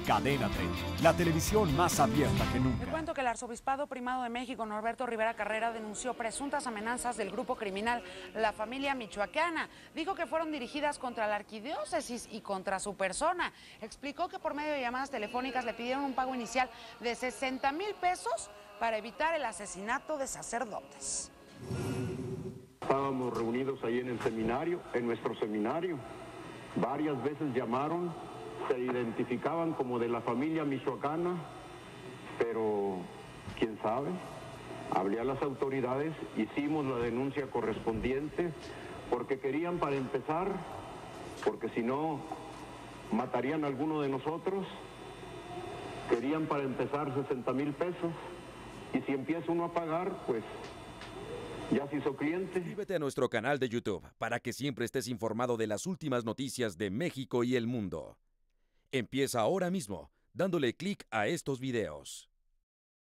Cadena 30, la televisión más abierta que nunca. Le cuento que el arzobispado primado de México, Norberto Rivera Carrera, denunció presuntas amenazas del grupo criminal La Familia Michoacana. Dijo que fueron dirigidas contra la arquidiócesis y contra su persona. Explicó que por medio de llamadas telefónicas le pidieron un pago inicial de 60,000 pesos para evitar el asesinato de sacerdotes. Estábamos reunidos ahí en el seminario, en nuestro seminario. Varias veces llamaron, se identificaban como de la familia michoacana, pero quién sabe. Hablé a las autoridades, hicimos la denuncia correspondiente, porque querían para empezar, porque si no matarían a alguno de nosotros, querían para empezar 60,000 pesos, y si empieza uno a pagar, pues ya se hizo cliente. Suscríbete a nuestro canal de YouTube para que siempre estés informado de las últimas noticias de México y el mundo. Empieza ahora mismo dándole clic a estos videos.